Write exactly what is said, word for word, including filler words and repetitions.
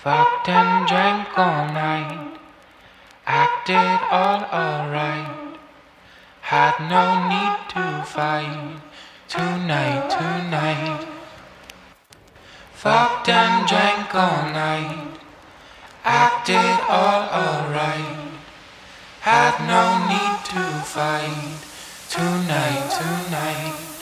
Fucked and drank all night, acted all alright, had no need to fight, tonight, tonight. Fucked and drank all night, acted all alright, had no need to fight, tonight, tonight.